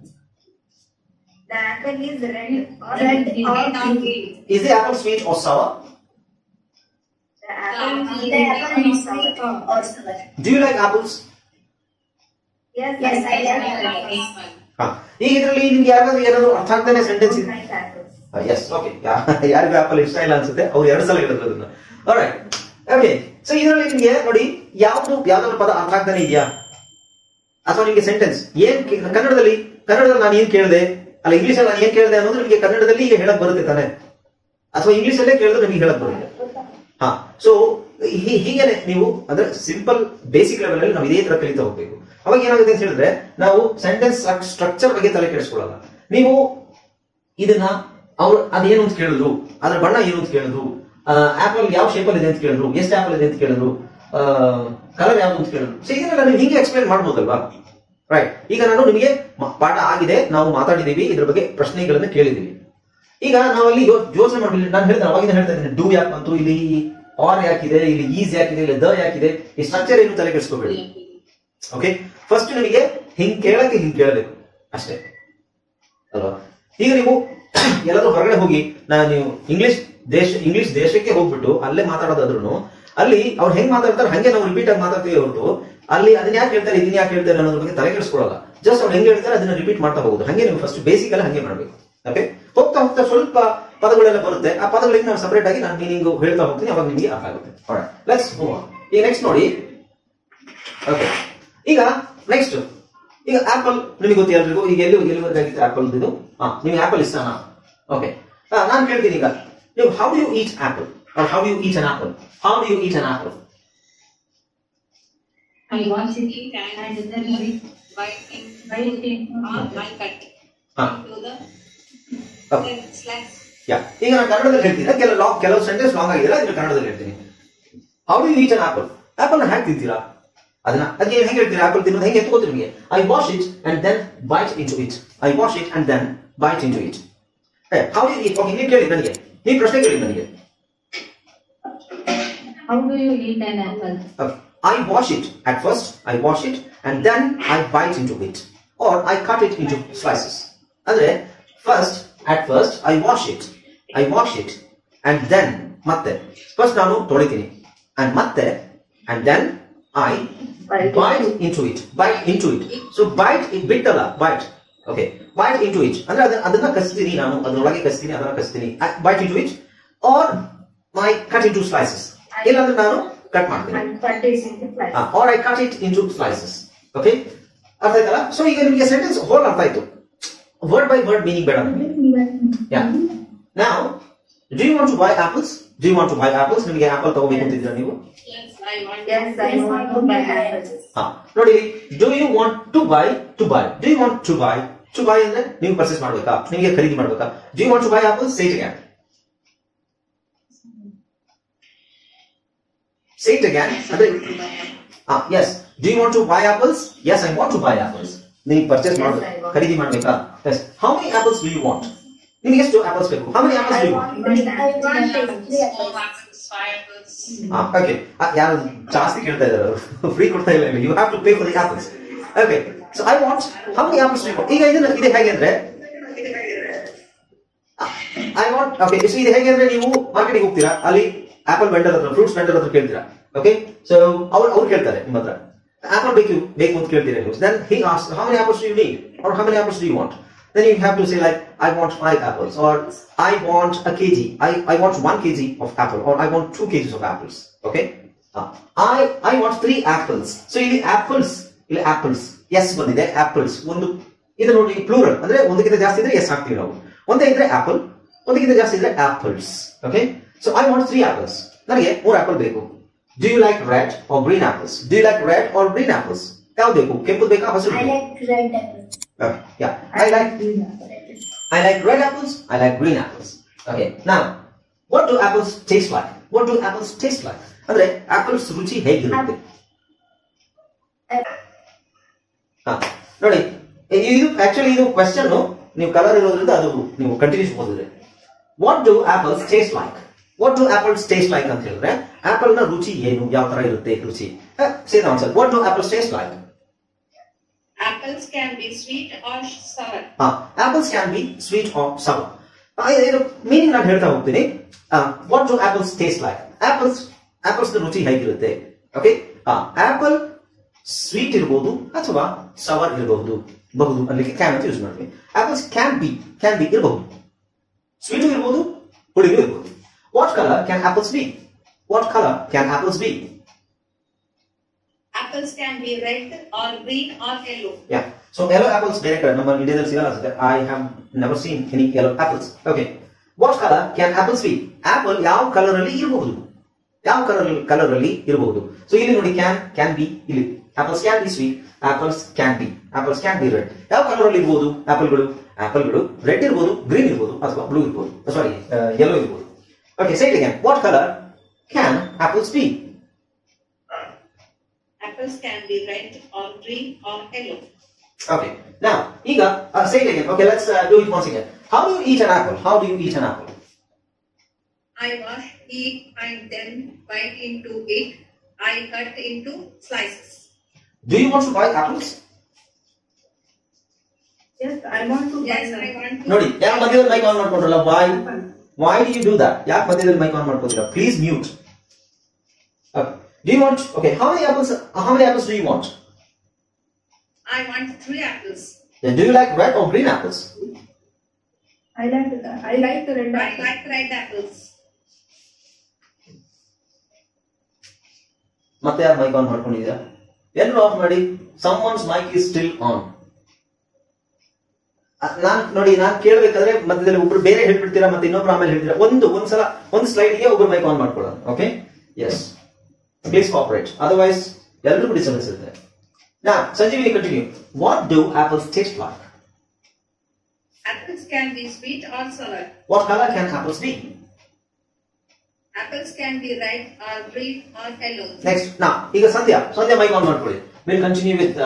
The apple is red or Red green. or green. is the apple sweet or sour The apple is The apple is sweet or sour. do you like apples Yes, Yes, I I like like apples. apple. ಹಾ ಈಗ ಇದರಲ್ಲಿ ನಿಮ್ಗೆ ಯಾರಾದ್ರೂ ಏನಾದ್ರು ಅರ್ಥ ಆಗ್ತಾನೆ sentence ಇದೆ I like apples. Yes okay ಯಾರಿಗೂ ಆಪಲ್ ಇಷ್ಟ ಇಲ್ಲ ಅನ್ಸುತ್ತೆ ಅವ್ರು ಎರಡು ಸಲ ಹೇಳಿದ್ರು ಅದನ್ನ ಆಲ್ರೈಟ್ ಓಕೆ ಸೊ ಇದರಲ್ಲಿ ನಿಮ್ಗೆ ನೋಡಿ ಯಾವ್ದು ಯಾವ್ದಾದ್ರು ಪದ ಅರ್ಥ ಆಗ್ತಾನೆ ಇದೆಯಾ ಅಥವಾ ನಿಮ್ಗೆ ಸೆಂಟೆನ್ಸ್ ಏನ್ ಕೇ- ಕನ್ನಡದಲ್ಲಿ ಕನ್ನಡದಲ್ಲಿ ನಾನು ಏನ್ ಕೇಳಿದೆ ಅಲ್ಲ ಇಂಗ್ಲಿಷ್ ಅಲ್ಲಿ ನಾನು ಏನ್ ಕೇಳಿದೆ ಅನ್ನೋದು ನಿಮಗೆ ಕನ್ನಡದಲ್ಲಿ ಈಗ ಹೇಳಕ್ ಬರುತ್ತೆ ತಾನೆ ಅಥವಾ ಇಂಗ್ಲಿಷ್ ಅಲ್ಲೇ ಕೇಳಿದ್ರೆ ನಿಮಗೆ ಹೇಳಕ್ ಬರುತ್ತೆ ಹಾ ಸೊ ಹೀಗೇನೆ ನೀವು ಅಂದ್ರೆ ಸಿಂಪಲ್ ಬೇಸಿಕ್ ಲೆವೆಲ್ ಅಲ್ಲಿ ನಾವು ಇದೇ ತರ ಕಲಿತಾ ಹೋಗ್ಬೇಕು ಅವಾಗ ಏನಾಗುತ್ತೆ ಅಂತ ಹೇಳಿದ್ರೆ ನಾವು ಸೆಂಟೆನ್ಸ್ ಸ್ಟ್ರಕ್ಚರ್ ಬಗ್ಗೆ ತಲೆ ಕೆಡಿಸ್ಕೊಳ್ಳಲ್ಲ ನೀವು ಇದನ್ನ ಅವ್ರು ಅದೇನು ಅಂತ ಕೇಳಿದ್ರು ಅದ್ರ ಬಣ್ಣ ಏನು ಅಂತ ಕೇಳಿದ್ರು ಆಪಲ್ ಯಾವ ಶೇಪ್ ಅಲ್ಲಿ ಇದೆ ಅಂತ ಕೇಳಿದ್ರು ಎಷ್ಟು ಆಪಲ್ ಇದೆ ಅಂತ ಕೇಳಿದ್ರು ಕಲರ್ ಯಾವ್ದು ಅಂತ ಕೇಳಿದ್ರು ಸೊ ಇದನ್ನೆಲ್ಲ ನೀವು ಹಿಂಗೆ ಎಕ್ಸ್ಪ್ಲೈನ್ ಮಾಡ್ಬೋದಲ್ವಾ ರೈಟ್ ಈಗ ನಾನು ನಿಮಗೆ ಮ- ಪಾಠ ಆಗಿದೆ ನಾವು ಮಾತಾಡಿದೀವಿ ಇದ್ರ ಬಗ್ಗೆ ಪ್ರಶ್ನೆಗಳನ್ನ ಕೇಳಿದೀವಿ ಈಗ ನಾವಲ್ಲಿ ಯೋಚನೆ ಮಾಡ್ಬಿಟ್ಟು ನಾನು ಹೇಳ್ತೇನೆ ಅವಾಗಿಂದ ಹೇಳ್ತಾ ಇದ್ದೀನಿ ಡೂ ಯಾಕೆ ಬಂತು ಇಲ್ಲಿ ಆರ್ ಯಾಕಿದೆ ಇಲ್ಲಿ ಈಸ್ ಯಾಕಿದೆ ಇಲ್ಲಿ ದ ಯಾಕಿದೆ ಈ ಸ್ಟ್ರಕ್ಚರ್ ಏನು ತಲೆ ಕೆಡಿಸ್ಕೋಬೇಡಿ ಓಕೆ ಫಸ್ಟ್ ನಿಮಗೆ ಹಿಂಗ್ ಕೇಳಕ್ಕೆ ಹಿಂಗ್ ಕೇಳಬೇಕು ಅಷ್ಟೇ ಅಲ್ವಾ ಈಗ ನೀವು ಎಲ್ಲಾದ್ರೂ ಹೊರಗಡೆ ಹೋಗಿ ನಾನು ನೀವು ಇಂಗ್ಲಿಷ್ ದೇಶ ಇಂಗ್ಲಿಷ್ ದೇಶಕ್ಕೆ ಹೋಗ್ಬಿಟ್ಟು ಅಲ್ಲೇ ಮಾತಾಡೋದಾದ್ರು ಅಲ್ಲಿ ಅವ್ರು ಹೆಂಗ್ ಮಾತಾಡ್ತಾರೆ ಹಂಗೆ ನಾವು ರಿಪೀಟ್ ಆಗಿ ಮಾತಾಡ್ತೀವಿ ಹೊರಟು ಅಲ್ಲಿ ಅದನ್ನ ಯಾಕೆ ಹೇಳ್ತಾರೆ ಇದನ್ನ ಯಾಕೆ ಹೇಳ್ತಾರೆ ಅನ್ನೋದ್ರ ಬಗ್ಗೆ ತಲೆ ಕೆಡಿಸ್ಕೊಳ್ಳಲ್ಲ ಜಸ್ಟ್ ಅವ್ರು ಹೆಂಗ್ ಹೇಳ್ತಾರೆ ಅದನ್ನ ರಿಪೀಟ್ ಮಾಡ್ತಾ ಹೋಗುದು ಹಂಗೆ ನೀವು ಫಸ್ಟ್ ಬೇಸಿಕ್ ಎಲ್ಲ ಹಂಗೆ ಮಾಡ್ಬೇಕು ಓಕೆ ಹೋಗ್ತಾ ಹೋಗ್ತಾ ಸ್ವಲ್ಪ ಪದಗಳೆಲ್ಲ ಬರುತ್ತೆ ಆ ಪದಗಳಿಗೆ ನಾವು ಸಪರೇಟ್ ಆಗಿ ನಾನು ಮೀನಿಂಗ್ ಹೇಳ್ತಾ ಹೋಗ್ತೀನಿ ಅವಾಗ ನಿಮಗೆ ಅರ್ಥ ಆಗುತ್ತೆ ಲೆಟ್ಸ್ ಮೂವ್ ಆನ್ ಈಗ ನೆಕ್ಸ್ಟ್ ನೋಡಿ ಓಕೆ ಈಗ ನೆಕ್ಸ್ಟ್ ಈಗ ಆಪಲ್ ನಿಮಗೆ ಗೊತ್ತಿ ಎಲ್ರಿಗೂ ಈಗ ಎಲ್ಲಿ ಎಲ್ಲಿವರೆಗಾಗಿತ್ತು ಆಪಲ್ ಇದು ಹಾ ನಿಮ್ಗೆ ಆಪಲ್ ಇಷ್ಟನಾ ಓಕೆ ನಾನು ಕೇಳ್ತೀನಿ ಈಗ ನೀವು how do you eat apple or how do you eat an apple how do you eat an apple I want to eat and then bite in, bite in, or I cut Ah. into the Okay. then slice. Yeah ಈಗ ನಾನು ಕನ್ನಡದಲ್ಲಿ ಹೇಳ್ತೀನಿ ಕೆಲವು long ಕೆಲವು sentence long ಆಗಿಲ್ಲ ಅದನ್ನ ಕನ್ನಡದಲ್ಲಿ ಹೇಳ್ತೀನಿ how do you eat an apple apple ನ ಹೇಗೆ ತಿಂತೀರಾ ಅದನ್ನ ಅದಕ್ಕೆ ಹೆಂಗೆ ಹೇಳ್ತೀರಾ ಆಪಲ್ ತಿನ್ನೋದು ಹೆಂಗೆ ಎತ್ಕೋತೀರಿ ನಿಮಗೆ I wash it and then bite into it I wash it and then bite into it how do you eat okay ನೀವು ಕೇಳಿ ನನಗೆ ನೀವು ಪ್ರಶ್ನೆ ಕೇಳಿ ನನಗೆ How do you eat an apple? Okay. I wash it at first. I wash it and then I bite into it, or I cut it into slices. Andre first, at first I wash it. I wash it and then ಮತ್ತೆ first ನಾನು ತೊಳಿತೀನಿ and ಮತ್ತೆ and then I Bite bite into it. Bite into it. So bite it bit ಅಲ್ಲ bite. Okay. Bite into it. ಅಂದ್ರೆ ಅದನ್ನ ಅದನ್ನ ಕಸ್ತೀನಿ ನಾನು ಅದರೊಳಗೆ ಕಸ್ತೀನಿ ಅದನ್ನ ಕಸ್ತೀನಿ. Bite into it or I cut into slices. ಇಲ್ಲಾಂದ್ರೆ ನಾನು ಕಟ್ ಮಾಡ್ತೀನಿ. And cut it into slices. Or I cut it into slices. Okay. ಅರ್ಥ ಆಯ್ತಲ್ಲ? ಸೊ ಈಗ ನಿಮಗೆ ಸೆಂಟೆನ್ಸ್ ಹೋಲ್ ಅರ್ಥ ಆಯ್ತು. ವರ್ಡ್ ಬೈ ವರ್ಡ್ ಮೀನಿಂಗ್ ಬೇಡ ನಮಗೆ. Yeah. Now, do you want to buy apples? Do you want to buy apples? ನಿಮಗೆ apple ತಗೋಬೇಕು ಅಂತಿದ್ದೀರಾ ನೀವು? Yes, I want. Yes, I want to buy apples. ಹಾ ನೋಡಿ, do you want to buy to buy? Do you want to buy to buy ಅಂದ್ರೆ ನೀವು purchase ಮಾಡ್ಬೇಕಾ, ನಿಮಗೆ ಖರೀದಿ ಮಾಡ್ಬೇಕಾ? Do you want to buy apples? Say it again. Say it again. ಅಂದ್ರೆ ah yes. Do you want to buy apples? Yes, I want to buy apples. ನೀವು purchase ಮಾಡಬೇಕು, ಖರೀದಿ ಮಾಡಬೇಕಾ? Yes. How many apples do you want? ನಿಮಗೆ ಎಷ್ಟು apples ಬೇಕು? How many apples do you want? I want three Four apples. apples, five apples. Ah, okay. ಯಾರು ಜಾಸ್ತಿ ಕೇಳ್ತಾ ಇದ್ದಾರೆ, ಫ್ರೀ ಕೊಡ್ತಾ ಇಲ್ಲ. You have to pay for the apples. Okay. So I want, how many apples do you want? ಈಗ ಇದನ್ನ ಇದೆ ಹೇಗೆ ಅಂದ್ರೆ I want, okay. So ಇದು ಹೇಗೆ ಅಂದ್ರೆ ನೀವು ಮಾರ್ಕೆಟಿಗೆ ಹೋಗ್ತೀರಾ, ಅಲ್ಲಿ ಆಪಲ್ ವೆಂಡರ್ ಹತ್ರ, ಫ್ರೂಟ್ಸ್ ವೆಂಡರ್ ಹತ್ರ ಕೇಳ್ತೀರಾ. Okay. So ಅವ್ರು ಅವ್ರು ಕೇಳ್ತಾರೆ ನಿಮ್ಮ ಹತ್ರ ಆಪಲ್ ಬೇಕು ಬೇಕು ಅಂತ ಕೇಳ್ತೀರಾ ನೀವು. Then he asks, how many apples do you need? Or how many apples do you want? Then you have to say like, I want five apples, or I want a kg. I, I want one kg of apple, or I want two kgs of apples. Okay? Uh, I I want three apples. So ಇಲ್ಲಿ apples, ಇಲ್ಲಿ apples. Yes ಬಂದಿದೆ apples. ಒಂದು ಇದು ನೋಡಿ plural ಅಂದ್ರೆ ಒಂದಕ್ಕಿಂತ ಜಾಸ್ತಿ ಇದ್ರೆ yes ಹಾಕ್ತೀವಿ ನಾವು. ಒಂದೇ ಇದ್ರೆ apple, ಒಂದಕ್ಕಿಂತ ಜಾಸ್ತಿ ಇದ್ರೆ apples. Okay? So I want three apples. ನನಗೆ ಮೂರು ಆಪಲ್ ಬೇಕು. Do you like red or green apples? Do you like red or green apples? ಯಾವ್ದು ಬೇಕು? ಕೆಂಪು ಬೇಕಾ ಹಸಿರು? I like red apples. Okay. Yeah. I like green apples. I like red apples. I like green apples. Okay. Now, what do apples taste like? What do apples taste like? ಅಂದ್ರೆ apples ರುಚಿ ಹೇಗಿರುತ್ತೆ? ಹಾ ನೋಡಿ, ಇದು actually ಇದು question ನೀವು colour ಇರೋದ್ರಿಂದ ಅದು ನೀವು ಕಂಟಿನ್ಯೂಸ್ ಓದಿದ್ರೆ. What do apples taste like? What do apples taste like ಅಂತ ಹೇಳಿದ್ರೆ ಆಪಲ್ ನ ರುಚಿ ಏನು, ಯಾವ ತರ ಇರುತ್ತೆ ರುಚಿ? Say the answer. What do apples taste like? Apples can be sweet or sour. Ah, apples can be sweet or sour. ಇದು ಮೀನಿಂಗ್ ನಾನು ಹೇಳ್ತಾ ಹೋಗ್ತೀನಿ. What do apples taste like? Apples apples ರುಚಿ ಹೇಗಿರುತ್ತೆ? ಓಕೆ, ಆಪಲ್ ಸ್ವೀಟ್ ಇರಬಹುದು ಅಥವಾ ಸವರ್ ಇರಬಹುದು, ಬಹುದು ಅಲ್ಲಿಗೆ ಕ್ಯಾನ್ ಅಂತ ಯೂಸ್ ಮಾಡ್ತೀವಿ. Apples can be can be ಇರಬಹುದು, ಸ್ವೀಟು ಇರಬಹುದು, ಹುಳಿನೂ ಇರಬಹುದು. What colour can apples be? What colour can apples be? Apples can be red or green or yellow. Yeah. So yellow apples ಬೇರೆ ಕಡೆ ನಮ್ಮ ಇಂಡಿಯಾದಲ್ಲಿ ಸಿಗಲ್ಲ ಅನ್ಸುತ್ತೆ. I have never seen any yellow apples. Okay. What color can apples be? Apple ಯಾವ colour ಅಲ್ಲಿ ಇರಬಹುದು? ಯಾವ ಕಲರ್ ಕಲರ್ ಅಲ್ಲಿ ಇರಬಹುದು? So ಇಲ್ಲಿ ನೋಡಿ ಕ್ಯಾನ್ ಕ್ಯಾನ್ ಬಿ, ಇಲ್ಲಿ apples can be sweet, apples can be apples can be red. ಯಾವ ಕಲರ್ ಅಲ್ಲಿ ಇರಬಹುದು ಆಪಲ್ಗಳು? ಆಪಲ್ಗಳು ರೆಡ್ ಇರಬಹುದು, ಗ್ರೀನ್ ಇರಬಹುದು ಅಥವಾ ಬ್ಲೂ ಇರಬಹುದು, ಸಾರಿ yellow ಇರಬಹುದು. Okay, say it again. What color can apples be? Apples can be red or green or yellow. Okay. Now, Iga, uh, say it again. Okay, let's uh, do it once again. How do you eat an apple? How do you eat an apple? I wash it and then bite into it. I cut into slices. Do you want to buy apples? Yes, I want to buy Yes, them. I want to. Nodi, ಯಾಕೆ ಮಧ್ಯದಲ್ಲಿ mic on ಮಾಡ್ಕೊಂಡ್ರಲ್ಲ? Why? Why do you do that? ಯಾಕೆ ಮಧ್ಯದಲ್ಲಿ mic on ಮಾಡ್ಕೊತೀರಾ? Please mute. Okay. Do you want? Okay. How many apples? Uh, how many apples do you want? I want three apples. Yeah, do you like red or green apples? I like I like the red I apples. like red apples. ಮತ್ತೆ ಯಾರು mic on ಮಾಡ್ಕೊಂಡಿದ್ದೀರಾ? ಎಲ್ಲರೂ of ಮಾಡಿ. Someone's mic is still on. ನಾನ್ ನೋಡಿ, ನಾನ್ ಕೇಳ್ಬೇಕಾದ್ರೆ ಮಧ್ಯದಲ್ಲಿ ಒಬ್ರು ಬೇರೆ ಹೇಳ್ಬಿಡ್ತೀರಾ, ಮತ್ತೆ ಇನ್ನೊಬ್ರು ಆಮೇಲೆ ಹೇಳ್ತೀರಾ. ಒಂದು ಒಂದ್ಸಲ ಒಂದು ಸ್ಲೈಡ್ಗೆ ಒಬ್ರು ಮೈಕ್ ಆನ್ ಮಾಡ್ಕೊಳ್ಳೋಣ. Okay, yes, please cooperate, otherwise ಎಲ್ಲರಿಗೂ ಡಿಸ್ಟರ್ಬೆನ್ಸ್ ಇರುತ್ತೆ. ನಾ Sanjeevini continue. What do apples taste like? Apples can be sweet or sour. What colour can apples be? Apples can be red or green or yellow. Next ನಾ ಈಗ Sandhya Sandhya mic on ಮಾಡ್ಕೊಳ್ಳಿ. Will continue with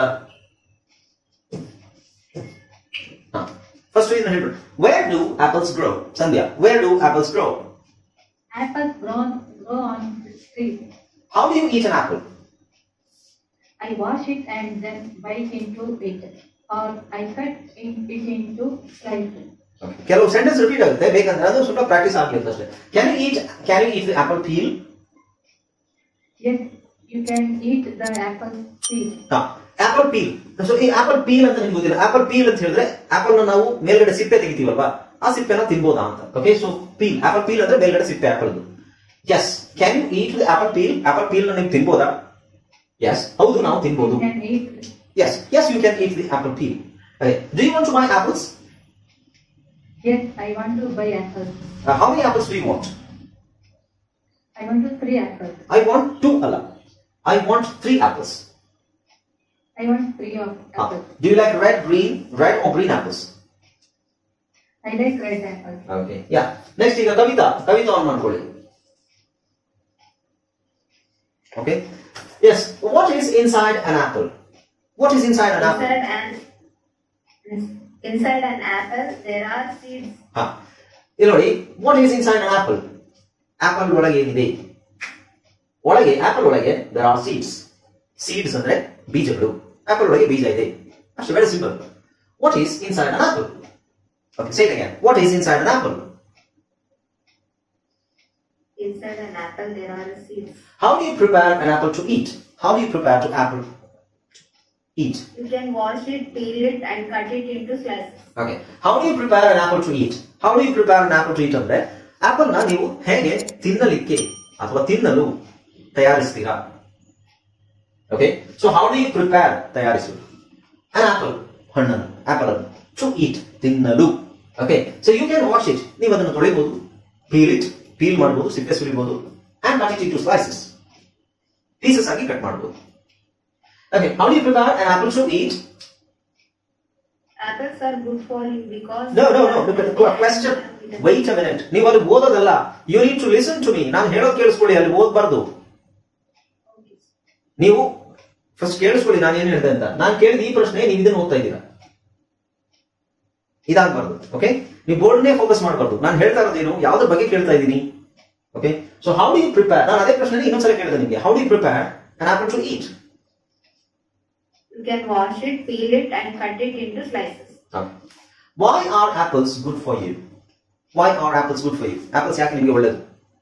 first ಇದನ್ನ ಹೇಳ್ಬಿಡಿ. Where do apples grow? Sandhya, where do apples grow? Apples grow grow on the tree. How do you eat an apple? I wash it and then bite into it, or I cut in, it into slices. ಕೆಲವು sentence repeat ಆಗುತ್ತೆ, ಬೇಕಂದ್ರೆ ಅದು ಸ್ವಲ್ಪ practice ಆಗ್ಲಿಕ್ಕೆ ಅಷ್ಟೇ. Can you eat can you eat the apple peel? Yes, You can eat the apple peel. Apple peel. So ಈ apple peel ಅಂತ ನಿಮ್ಗೆ ಗೊತ್ತಿಲ್ಲ. ಆಪಲ್ ಪೀಲ್ ಅಂತ ಹೇಳಿದ್ರೆ ಆಪಲ್ ನ ನಾವು ಮೇಲ್ಗಡೆ ಸಿಪ್ಪೆ ತೆಗಿತೀವಲ್ವಾ, ಆ ಸಿಪ್ಪೆನ ತಿನ್ಬೋದಾ ಅಂತ. Okay, so peel, apple peel ಅಂದ್ರೆ ಮೇಲ್ಗಡೆ ಸಿಪ್ಪೆ apple. Yes, can you eat the apple peel? Apple peel ನ ನೀವು ತಿನ್ಬೋದಾ? ಎಸ್, ಹೌದು, ನಾವು ತಿನ್ಬೋದು. Yes, yes, you can eat the apple peel. Okay, do you want to buy apples? Yes, I want to buy apples. Uh, how many apples do you want? I want to three apples. I want two, Allah. I want three apples. I want three of apples. Uh, do you like red, green, red or green apples? I like red apples. Okay, yeah. Next, ಈಗ Kavita, Kavita on ಮಾಡ್ಕೊಳ್ಳಿ. Okay. Yes. What is inside an apple? What is inside an apple? Inside an inside an apple there are seeds. ಹಾ, ಇಲ್ಲಿ ನೋಡಿ, what is inside an apple? Apple ಒಳಗೆ ಏನಿದೆ? ಒಳಗೆ, apple ಒಳಗೆ there are seeds. Seeds ಅಂದ್ರೆ ಬೀಜಗಳು. Apple ಒಳಗೆ ಬೀಜ ಇದೆ. ಅಷ್ಟು, very simple. What is inside an apple? Okay, say it again. What is inside an apple? Inside an apple there are seeds. How do you prepare an apple to eat? How do you prepare to apple to eat? You can wash it, peel it and cut it into slices. Okay. How do you prepare an apple to eat? How do you prepare an apple to eat ಅಂದ್ರೆ apple ನ ನೀವು ಹೇಗೆ ತಿನ್ನಲಿಕ್ಕೆ ಅಥವಾ ತಿನ್ನಲು ತಯಾರಿಸ್ತೀರಾ? Okay, so how do you prepare, ತಯಾರಿಸುವುದು an apple, ಹಣ್ಣನ್ನು, ಆಪಲ್ ಅನ್ನು, to eat, ತಿನ್ನಲು. Okay, so you can wash it, ನೀವು ಅದನ್ನು ತೊಳಿಬಹುದು, ಪೀಲ್ ಇಟ್, ಪೀಲ್ ಮಾಡಬಹುದು, ಸಿಪ್ಪೆ ಸುಲಿಬಹುದು, and cut it into slices, pieces ಆಗಿ ಕಟ್ ಮಾಡಬಹುದು. Okay, how do you prepare an apple to eat? Apples are good for you because No, no, no. Look at the question. Wait a minute. ನೀವು ಅಲ್ಲಿ ಓದೋದಲ್ಲ. You need to listen to me. ನಾನು ಹೇಳೋದು ಕೇಳಿಸ್ಕೊಳ್ಳಿ, ಅಲ್ಲಿ ಓದಬಾರ್ದು. ನೀವು first ಕೇಳಿಸ್ಕೊಳ್ಳಿ ನಾನು ಏನ್ ಹೇಳಿದೆ ಅಂತ. ನಾನು ಕೇಳಿದ ಈ ಪ್ರಶ್ನೆ, ನೀವು ಇದನ್ನು ಓದ್ತಾ ಇದ್ದೀರಾ, ಇದಾಗಬಾರ್ದು. ಓಕೆ, ನೀವು ಬೋರ್ಡ್ನೇ ಫೋಕಸ್ ಮಾಡಬಾರ್ದು. ನಾನು ಹೇಳ್ತಾ ಇರೋದೇನು, ಯಾವ್ದ್ರ ಬಗ್ಗೆ ಕೇಳ್ತಾ ಇದ್ದೀನಿ. Okay, so how do you prepare, ನಾನು ಅದೇ ಪ್ರಶ್ನೆ ಇನ್ನೊಂದ್ಸಲ ಕೇಳಿದೆ ನಿಮಗೆ. How do you prepare an apple to eat? You can wash it, peel it and cut it into slices. Okay. Why are apples good for you? Why are apples good for you? Apples ಯಾಕೆ ನಿಮಗೆ ಒಳ್ಳೆಯದು?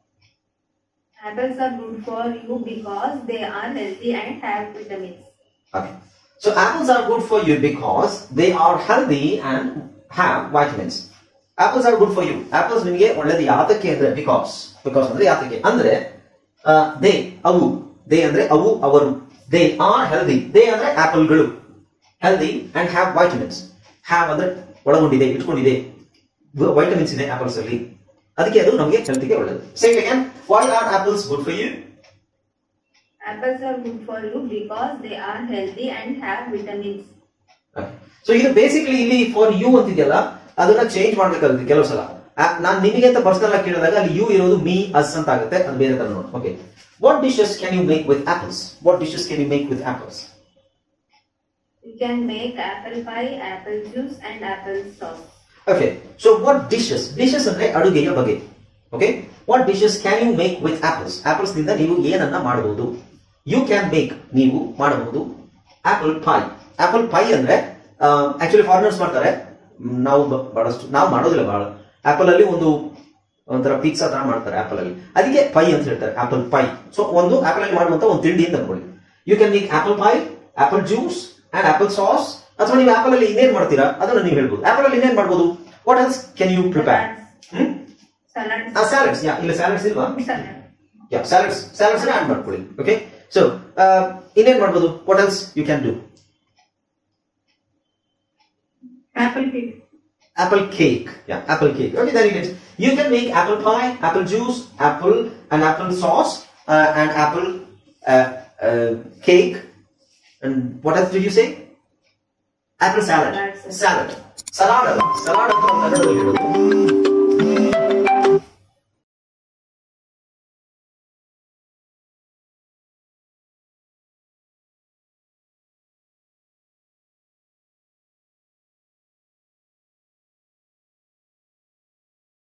Apples are good for you because they are healthy and have vitamins. Okay. So apples are good for you because they are healthy and have vitamins. Apples are good for you. Apples ನಿಮಗೆ ಒಳ್ಳೆಯದು ಯಾತಕ್ಕೆ ಅಂದ್ರೆ because. Because ಅಂದ್ರೆ ಯಾತಕ್ಕೆ ಅಂದ್ರೆ they, ಅವು, they ಅಂದ್ರೆ ಅವು, ಅವರು. They are healthy. They ಅಂದ್ರೆ ಆಪಲ್ಗಳು. Healthy and have vitamins. Have ಅಂದ್ರೆ ಒಳಗೊಂಡಿದೆ, ಇಟ್ಕೊಂಡಿದೆ, ವೈಟಮಿನ್ಸ್ ಇದೆ ಆಪಲ್ಸ್ ಅಲ್ಲಿ, ಅದಕ್ಕೆ ಅದು ನಮಗೆ ಹೆಲ್ತ್ಗೆ ಒಳ್ಳೆಯದು. Say it again. Why are apples good for you? Apples are good for you because they are healthy and have vitamins. Okay. So ಇದು ಬೇಸಿಕಲಿ ಇಲ್ಲಿ ಫಾರ್ ಯು ಅಂತಿದೆಯಲ್ಲ, ಅದನ್ನ ಚೇಂಜ್ ಮಾಡ್ಬೇಕಾಗುತ್ತೆ ಕೆಲವು ಸಲ. ನಾನು ನಿಮಗೆ ಅಂತ ಪರ್ಸನಲ್ ಆಗಿ ಕೇಳಿದಾಗ ಅಲ್ಲಿ ಯು ಇರೋದು ಮೀ ಅಸ್ ಅಂತ ಆಗುತ್ತೆ, ಅದು ಬೇರೆ ತರ ನೋಡಿ. Okay, what dishes can you make with apples? What dishes can you make with apples? You can make apple pie, apple juice and apple sauce. Okay, so what dishes? Dishes ಅಂದ್ರೆ ಅಡುಗೆಯ ಬಗೆ. Okay, what dishes can you make with apples? Apples ನಿಂದ ನೀವು ಏನನ್ನ ಮಾಡಬಹುದು? You can make, ನೀವು ಮಾಡಬಹುದು, apple pie. Apple pie ಅಂದ್ರೆ ಆಕ್ಚುಲಿ ಫಾರಿನರ್ಸ್ ಮಾಡ್ತಾರೆ, ನಾವು ಬಹಳಷ್ಟು ನಾವು ಮಾಡೋದಿಲ್ಲ. ಬಹಳ ಆಪಲ್ ಅಲ್ಲಿ ಒಂದು ಒಂಥರ ಪಿಜ್ಜಾ ತರ ಮಾಡ್ತಾರೆ ಆಪಲ್ ಅಲ್ಲಿ, ಅದಕ್ಕೆ ಪೈ ಅಂತ ಹೇಳ್ತಾರೆ, ಆಪಲ್ ಪೈ. ಸೊ ಒಂದು ಆಪಲ್ ಅಲ್ಲಿ ಮಾಡುವಂತ ಒಂದು ತಿಂಡಿ ಅಂತ ಅನ್ಕೊಳ್ಳಿ. You can make apple pie, apple juice and apple sauce. ಅಥವಾ ನೀವು ಆಪಲ್ ಅಲ್ಲಿ ಇನ್ನೇನ್ ಮಾಡ್ತೀರಾ ಅದನ್ನ ನೀವು ಹೇಳ್ಬೋದು. ಆಪಲ್ ಅಲ್ಲಿ ಇನ್ನೇನ್ ಮಾಡ್ಬೋದು? What else can you prepare? Salads. Yeah, ಇಲ್ಲ ಸ್ಯಾಲಡ್ಸ್ ಇಲ್ವಾ? ಯಾ, ಸ್ಯಾಲಡ್ಸ್ ಸ್ಯಾಲಡ್ಸ್ ಆಡ್ ಮಾಡ್ಕೊಳ್ಳಿ. ಓಕೆ, ಸೊ ಇನ್ನೇನ್ ಮಾಡ್ಬೋದು? What else you can do? Apple cake. Apple cake. Yeah, apple cake. Okay, then it is. You can make apple pie, apple juice, apple and apple sauce, uh, and apple uh, uh, cake. And what else did you say? Apple salad. Salad. Salad. Salad. Salad.